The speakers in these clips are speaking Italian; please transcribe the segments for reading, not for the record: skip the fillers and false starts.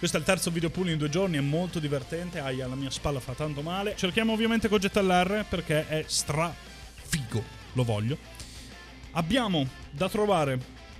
Questo è il terzo video pool in 2 giorni, è molto divertente. Aia, la mia spalla fa tanto male. Cerchiamo ovviamente Gogeta LR perché è strafigo, lo voglio. Abbiamo da trovare...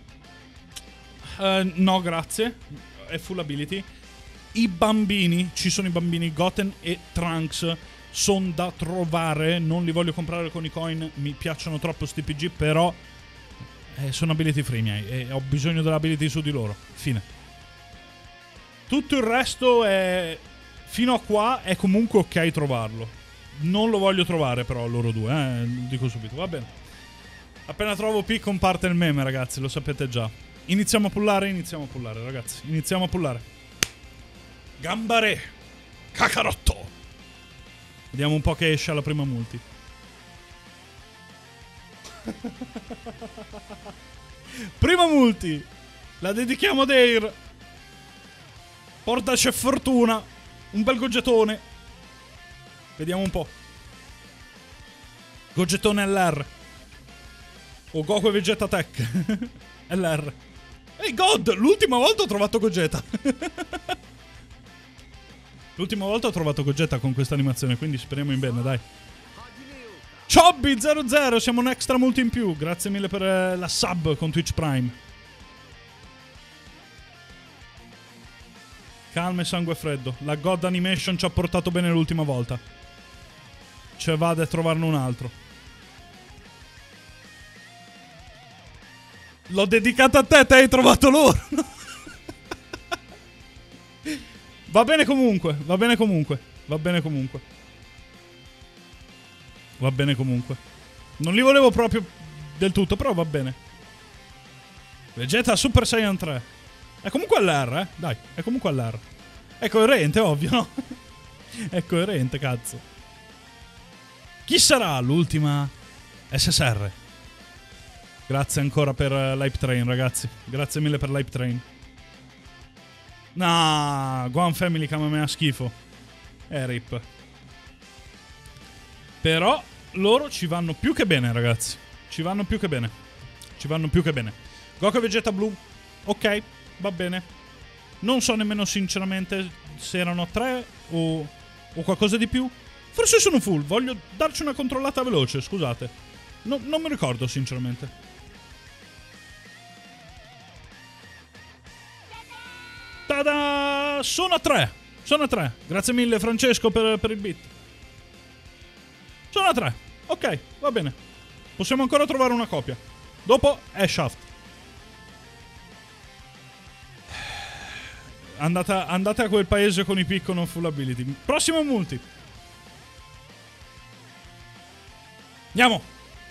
no, grazie, è full ability. I bambini, ci sono i bambini Goten e Trunks, sono da trovare. Non li voglio comprare con i coin, mi piacciono troppo sti PG, però sono ability free miei e ho bisogno dell'ability su di loro. Fine. Tutto il resto è... fino a qua è comunque ok trovarlo. Non lo voglio trovare però loro due, lo dico subito, va bene. Appena trovo Piccon parte il meme, ragazzi, lo sapete già. Iniziamo a pullare, ragazzi. Iniziamo a pullare. Gambare, Kakarotto. Vediamo un po' che esce alla prima multi. Prima multi. La dedichiamo ad Air. Portaci fortuna. Un bel gogetone. Vediamo un po'. Gogetone LR. O Goku e Vegeta Tech. LR. Ehi God, l'ultima volta ho trovato Gogeta. L'ultima volta ho trovato Gogeta con questa animazione, quindi speriamo in bene, dai. Chobby00, siamo un extra multi in più. Grazie mille per la sub con Twitch Prime. Calma e sangue freddo. La God Animation ci ha portato bene l'ultima volta. Cioè vado a trovarne un altro. L'ho dedicata a te, te hai trovato loro. Va bene comunque, va bene comunque, va bene comunque. Va bene comunque. Non li volevo proprio del tutto, però va bene. Vegeta Super Saiyan 3. È comunque all'R, dai, è comunque all'R. È coerente, ovvio, no? È coerente, cazzo. Chi sarà l'ultima SSR? Grazie ancora per l'hype train, ragazzi. Grazie mille per l'hype train. Nah, Guan Family Kamehameha schifo. Rip. Però loro ci vanno più che bene, ragazzi. Ci vanno più che bene. Ci vanno più che bene. Goku e Vegeta Blue. Ok, va bene. Non so nemmeno sinceramente se erano 3 o qualcosa di più. Forse sono full. Voglio darci una controllata veloce, scusate. Non mi ricordo sinceramente. Tada! Sono a 3. Sono a 3. Grazie mille Francesco per il beat. Sono a 3. Ok, va bene. Possiamo ancora trovare una copia. Dopo è Shaft. Andate a quel paese con i picco non full ability. Prossimo multi. Andiamo.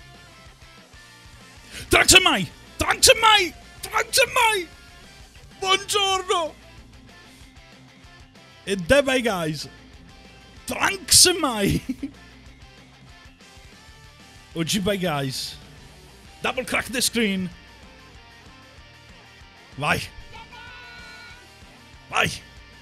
Trunks e Mai. Trunks e Mai. Trunks e Mai. Buongiorno. E there by guys. Trunks e Mai. OG by guys. Double crack the screen. Vai. Vai.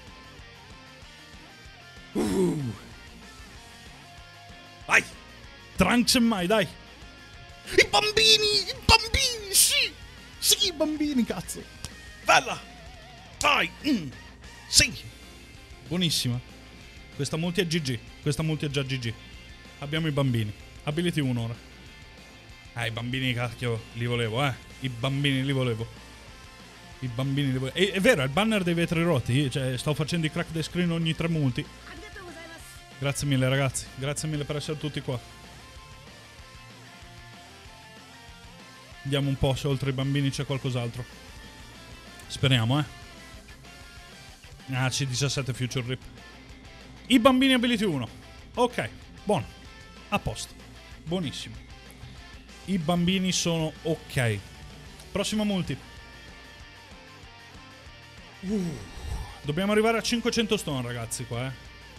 Vai. Trunks e Mai, dai. I bambini, sì. Sì, i bambini, cazzo. Bella. Vai. Sì. Buonissima. Questa multi è GG. Questa multi è già GG. Abbiamo i bambini. Ability 1 ora. I bambini, cacchio, li volevo, I bambini li volevo. I bambini li volevo. È vero, è il banner dei vetri rotti. Cioè, sto facendo i crack the screen ogni 3 multi. Grazie mille, ragazzi. Grazie mille per essere tutti qua. Vediamo un po' se oltre i bambini c'è qualcos'altro. Speriamo, Ah, C17 Future Rip. I bambini ability 1. Ok, buono. A posto. Buonissimo. I bambini sono ok. Prossimo multi. Dobbiamo arrivare a 500 stone, ragazzi, qua,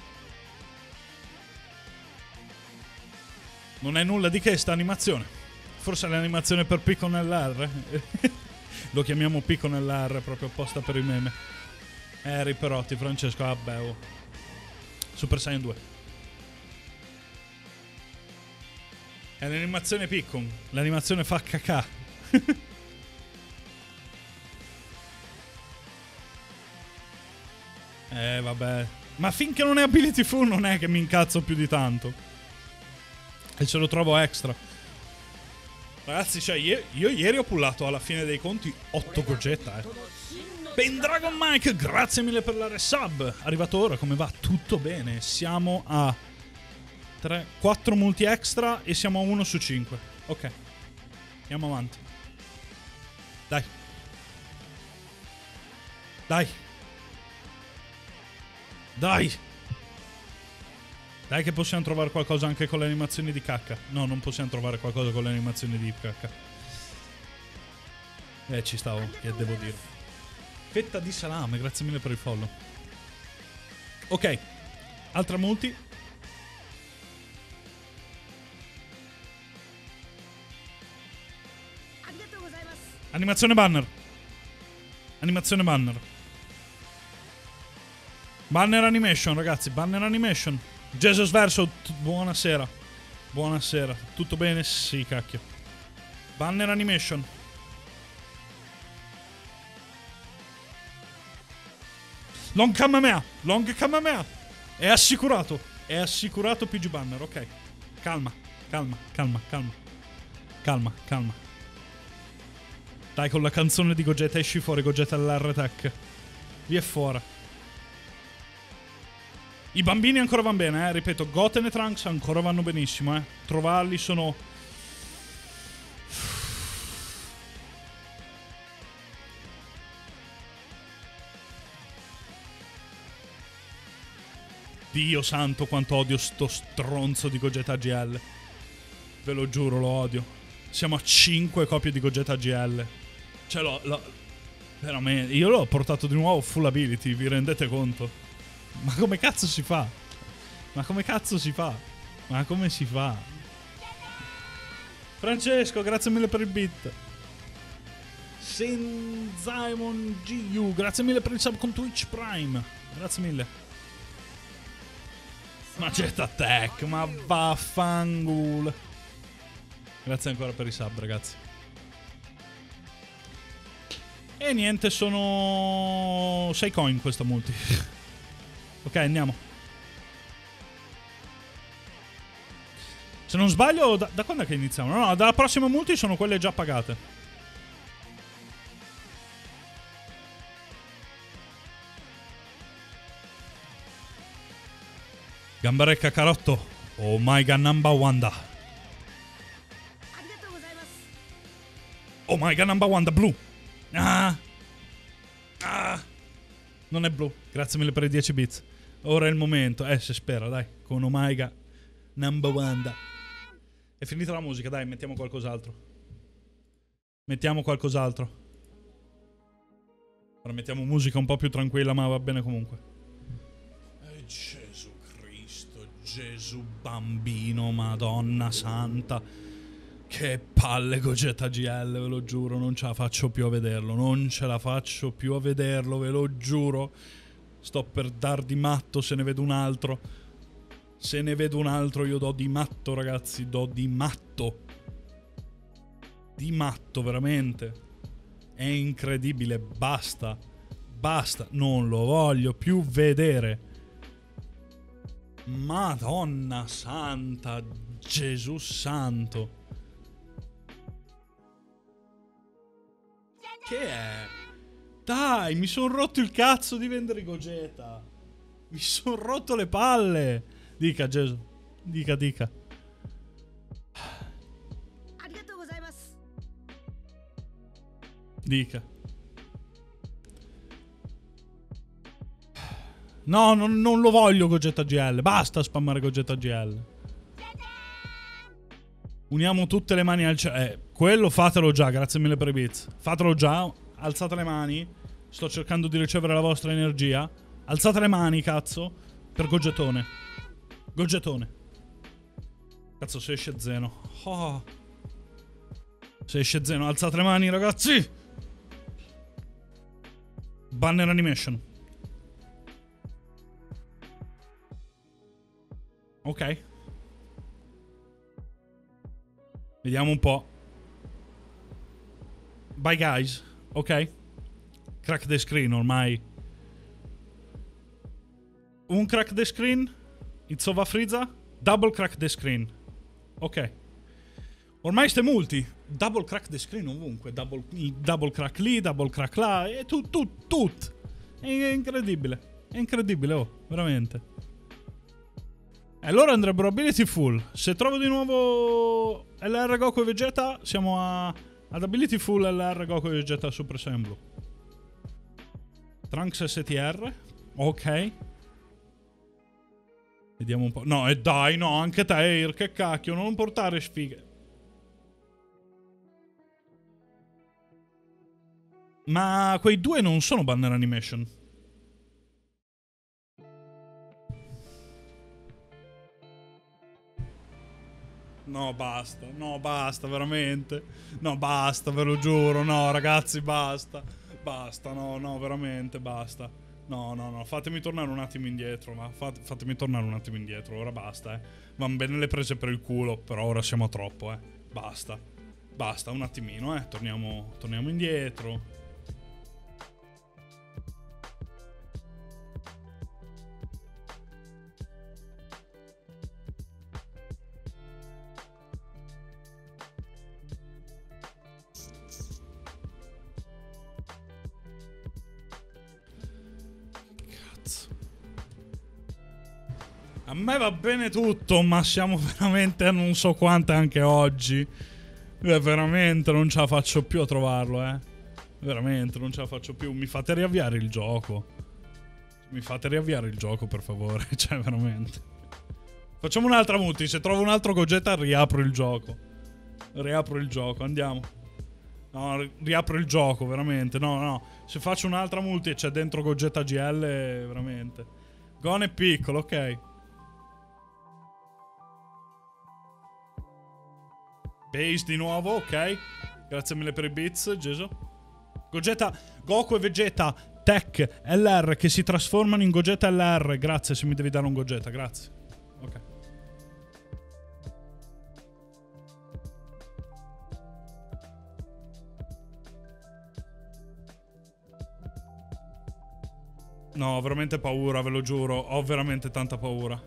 Non è nulla di che sta animazione. Forse è l'animazione per Piccon LR. Lo chiamiamo Piccon LR proprio apposta per i meme. Riperotti, Francesco, vabbè, oh. Super Saiyan 2. È l'animazione Piccon. L'animazione fa cacà. Vabbè. Ma finché non è ability full non è che mi incazzo più di tanto. E ce lo trovo extra. Ragazzi, cioè, io ieri ho pullato alla fine dei conti 8 Gogeta, Pendragon Mike, grazie mille per la resub. Arrivato ora, come va? Tutto bene. Siamo a 4 multi extra e siamo a 1 su 5. Ok. Andiamo avanti. Dai. Dai. Dai. Dai che possiamo trovare qualcosa anche con le animazioni di cacca. No, non possiamo trovare qualcosa con le animazioni di cacca. Ci stavo, che devo dire. Fetta di salame, grazie mille per il follow. Ok. Altra multi. Animazione banner. Animazione banner. Banner animation, ragazzi. Banner animation. Jesus Verso, buonasera. Buonasera. Tutto bene? Sì, cacchio. Banner animation. Long Kamehameha. Long Kamehameha. È assicurato. È assicurato PG Banner, ok. Calma, calma, calma, calma. Calma, calma. Dai, con la canzone di Gogeta esci fuori, Gogeta all'R-Tech. Via fuori. I bambini ancora vanno bene, ripeto, Goten e Trunks ancora vanno benissimo, Trovarli sono... Dio santo quanto odio sto stronzo di Gogeta GL. Ve lo giuro, lo odio. Siamo a 5 copie di Gogeta GL. Cioè, veramente, io l'ho portato di nuovo full ability, vi rendete conto? Ma come cazzo si fa? Ma come cazzo si fa? Ma come si fa? Francesco, grazie mille per il beat. Senzaimon GU, grazie mille per il sub con Twitch Prime. Grazie mille. Ma Jet Attack, ma vaffanculo. Grazie ancora per i sub, ragazzi. E niente, sono 6 coin questa multi. Ok, andiamo. Se non sbaglio, da quando è che iniziamo? No, dalla prossima multi sono quelle già pagate. Gambare Kakarotto. Oh my god, number Wanda. Oh my god, number Wanda, blu. Ah. Non è blu. Grazie mille per i 10 bits. Ora è il momento. Si spera, dai. Con Omega Number Wanda. È finita la musica, dai, mettiamo qualcos'altro. Mettiamo qualcos'altro. Ora mettiamo musica un po' più tranquilla, ma va bene comunque. Gesù Cristo, Gesù bambino, Madonna Santa. Che palle Gogeta GL, ve lo giuro, non ce la faccio più a vederlo. Non ce la faccio più a vederlo, ve lo giuro. Sto per dar di matto se ne vedo un altro. Se ne vedo un altro io do di matto, ragazzi. Do di matto. Di matto, veramente. È incredibile. Basta. Basta. Non lo voglio più vedere. Madonna santa. Gesù santo. Che è? Dai, mi sono rotto il cazzo di vendere Gogeta. Mi sono rotto le palle. Dica, Gesù. Dica, dica. Dica. No, non lo voglio Gogeta GL. Basta spammare Gogeta GL. Uniamo tutte le mani al cielo. Quello fatelo già, grazie mille per i bits. Fatelo già. Alzate le mani. Sto cercando di ricevere la vostra energia. Alzate le mani, cazzo. Per Gogetone. Gogetone. Cazzo, se esce Zeno. Oh. Se esce Zeno, alzate le mani, ragazzi. Banner animation. Ok. Vediamo un po'. Bye guys. Ok. Crack the screen ormai. Un crack the screen. Izzova Frieza. Double crack the screen. Ok. Ormai ste multi. Double crack the screen ovunque. Double crack lì, double crack là. E tut. È incredibile. È incredibile, oh. Veramente. E allora andrebbero ability full. Se trovo di nuovo LR Goku e Vegeta, siamo ad ability full LR Goku e Vegeta Super Saiyan Blue. Trunks STR. Ok. Vediamo un po'. No, e dai, no, anche te, Air, che cacchio, non portare sfighe. Ma quei due non sono banner animation. No, basta, veramente. No, basta, ve lo giuro. No, ragazzi, basta. Basta, no, veramente, basta. No, fatemi tornare un attimo indietro. Ma fatemi tornare un attimo indietro. Ora basta, Van bene le prese per il culo, però ora siamo a troppo, Basta, un attimino, Torniamo indietro. A me va bene tutto, ma siamo veramente a non so quante anche oggi. Veramente non ce la faccio più a trovarlo, Veramente non ce la faccio più. Mi fate riavviare il gioco. Mi fate riavviare il gioco, per favore. Cioè, veramente. Facciamo un'altra multi. Se trovo un altro Gogeta, riapro il gioco. Andiamo. No, riapro il gioco, veramente. No. Se faccio un'altra multi e c'è dentro Gogeta GL, veramente. Gon è piccolo, ok. Base di nuovo, ok. Grazie mille per i bits, Gesù. Gogeta, Goku e Vegeta Tech LR che si trasformano in Gogeta LR. Grazie se mi devi dare un Gogeta, grazie. Ok. No, ho veramente paura, ve lo giuro. Ho veramente tanta paura.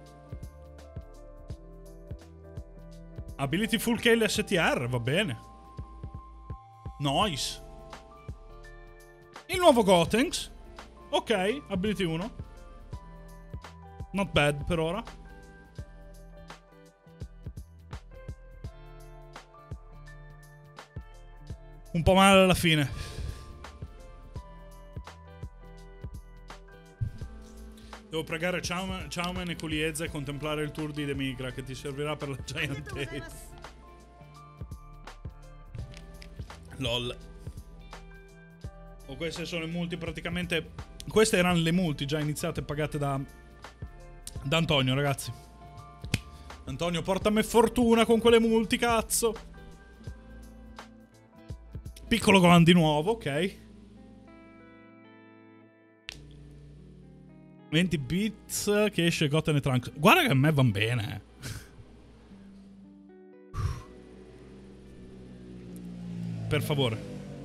Ability Full Kale STR, va bene. Nice. Il nuovo Gotenks. Ok, Ability 1. Not bad per ora. Un po' male alla fine. Devo pregare Chowman e Kuliezza e contemplare il tour di Demigra che ti servirà per la Giant Tape. LOL. Queste sono le multi praticamente. Queste erano le multi già iniziate e pagate da Antonio, ragazzi. Antonio, portami fortuna con quelle multi, cazzo. Piccolo Gohan di nuovo, ok. 20 bits che esce Goten e Trunks. Guarda che a me van bene. Per favore.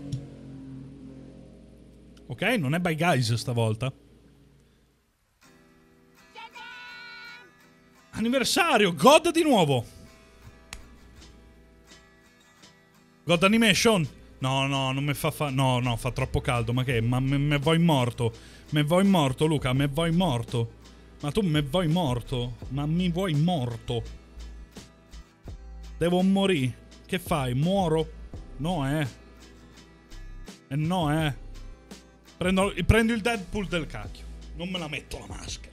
Ok, non è by guys stavolta. Anniversario, God di nuovo. God Animation. No, non mi fa no, fa troppo caldo. Ma che? Ma me vuoi morto. Me vuoi morto, Luca, me vuoi morto. Ma tu me vuoi morto. Ma mi vuoi morto. Devo morire. Che fai? Muoro? No, no, prendo il Deadpool del cacchio. Non me la metto la maschera.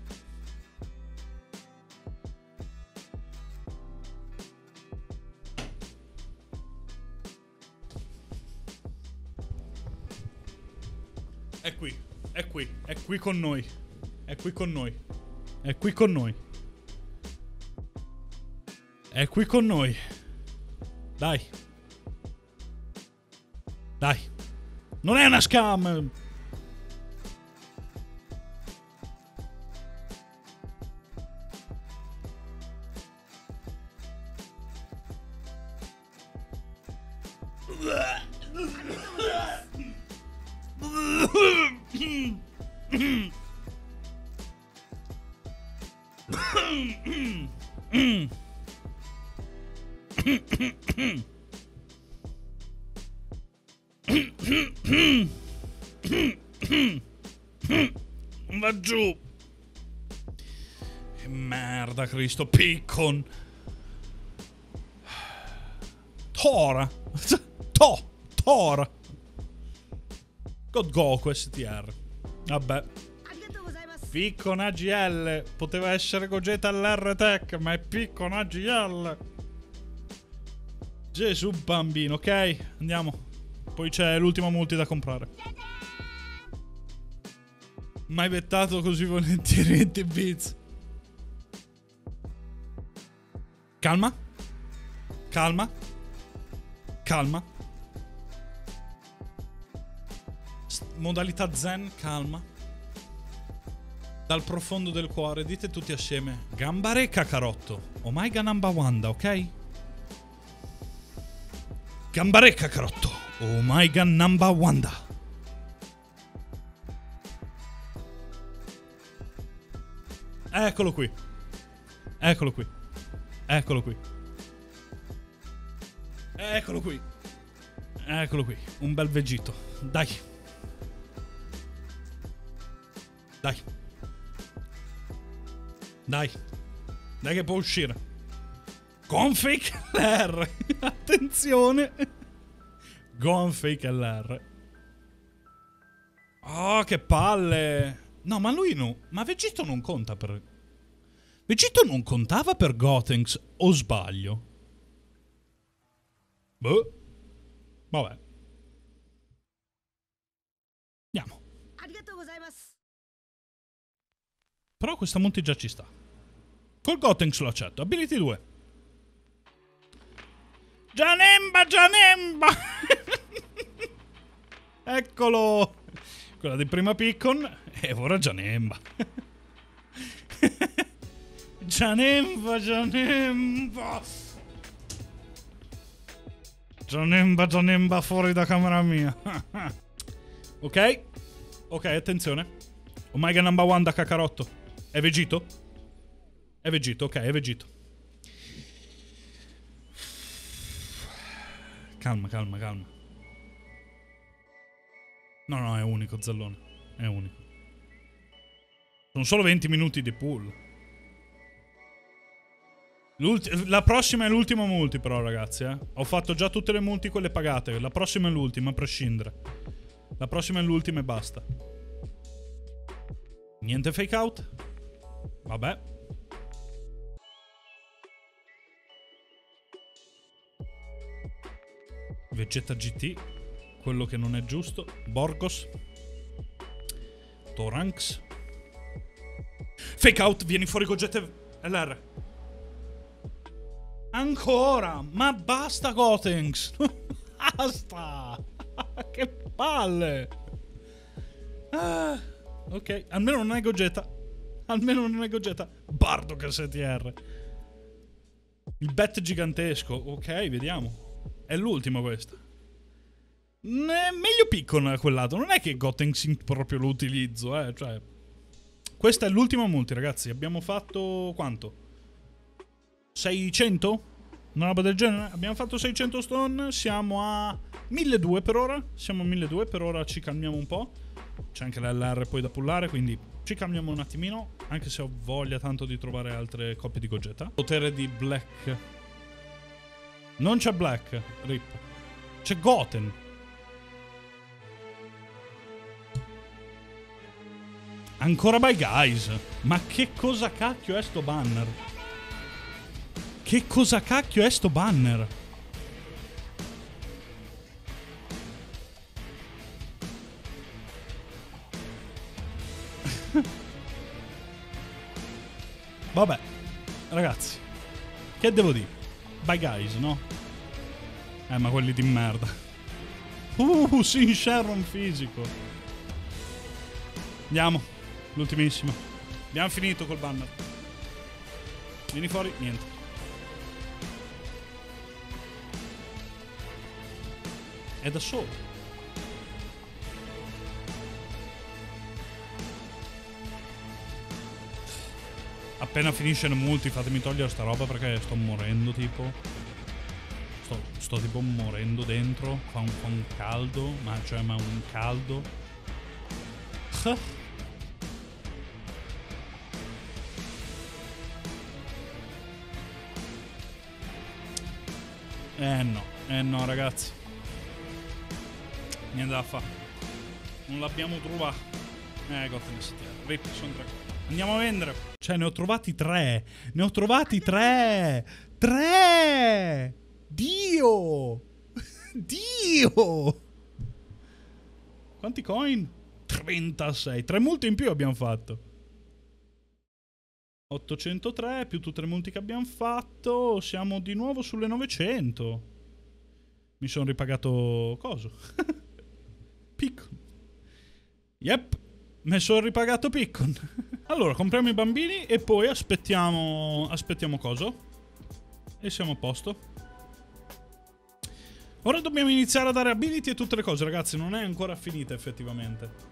È qui. È qui con noi. È qui con noi. È qui con noi. È qui con noi. Dai. Non è una scam. Va giù. Che merda, Cristo. Piccon. Tora. Tora. God Goku STR. Vabbè. Piccon AGL. Poteva essere Gogeta all'R-Tech, ma è Piccon AGL. Gesù bambino, ok? Andiamo. Poi c'è l'ultimo multi da comprare. Mai vettato così volentieri 20 bits. Calma. Calma. Calma. Modalità zen, calma. Dal profondo del cuore, dite tutti assieme: Gambare Kakarotto, Omaiga Namba Wanda, ok? Gambare Kakarotto, Omaiga Namba Wanda. Eccolo qui. Eccolo qui. Eccolo qui. Eccolo qui. Eccolo qui. Un bel Vegito. Dai. Dai. Dai. Dai che può uscire. Gonfake LR. Attenzione. Gonfake LR. Oh, che palle. No, ma lui no. Ma Vegito non conta per... Vegito non contava per Gotenks, o sbaglio? Boh. Vabbè. Andiamo. Però questa multi già ci sta. Col Gotenks lo accetto. Ability 2. Janemba, Janemba! Eccolo! Quella di prima Piccon e ora Janemba. Janemba, Janemba! Janemba, Janemba fuori da camera mia. Ok? Ok, attenzione. Omega number one da Kakarotto. È Vegito? È Vegito, ok, è Vegito. Calma, calma, calma. No, no, è unico, Zallone. È unico. Sono solo 20 minuti di pool. La prossima è l'ultimo multi, però, ragazzi, eh. Ho fatto già tutte le multi, quelle pagate. La prossima è l'ultima, a prescindere. La prossima è l'ultima e basta. Niente fake out? Vabbè. Vegeta GT. Quello che non è giusto. Borgos. Toranx. Fake out, vieni fuori Gogeta LR. Ancora! Ma basta Gotenks! Basta! Che palle! Ah, ok, almeno non è Gogeta. Almeno non è Gogeta. Bardock STR. Il bet gigantesco. Ok, vediamo. È l'ultimo questo. Meglio Piccon a quel lato. Non è che Gotenks proprio lo utilizzo, cioè... Questa è l'ultima multi, ragazzi. Abbiamo fatto... quanto? 600? Una roba del genere? Abbiamo fatto 600 stone. Siamo a 1200 per ora. Siamo a 1200. Per ora ci calmiamo un po'. C'è anche l'LR poi da pullare, quindi ci calmiamo un attimino. Anche se ho voglia tanto di trovare altre coppie di Gogeta. Potere di Black. Non c'è Black, Rip. C'è Goten. Ancora by guys. Ma che cosa cacchio è sto banner? Che cosa cacchio è sto banner? Vabbè, ragazzi, che devo dire? By guys, no? Ma quelli di merda. Sin Sharon fisico. Andiamo, l'ultimissimo. Abbiamo finito col banner. Vieni fuori, niente. È da solo. Appena finisce il multi fatemi togliere sta roba perché sto morendo tipo. Sto tipo morendo dentro. Fa un caldo. Ma un caldo. No ragazzi. Niente da fare. Non l'abbiamo trovato. Gotham City. Rip, sono 3. Andiamo a vendere. Cioè, ne ho trovati 3. Ne ho trovati 3. 3. Dio. Dio. Quanti coin? 36. 3 multi in più abbiamo fatto. 803 più tutte le multi che abbiamo fatto. Siamo di nuovo sulle 900. Mi sono ripagato coso. Piccon. Yep. Mi sono ripagato Piccon. Allora, compriamo i bambini e poi aspettiamo coso. E siamo a posto. Ora dobbiamo iniziare a dare ability e tutte le cose, ragazzi. Non è ancora finita, effettivamente.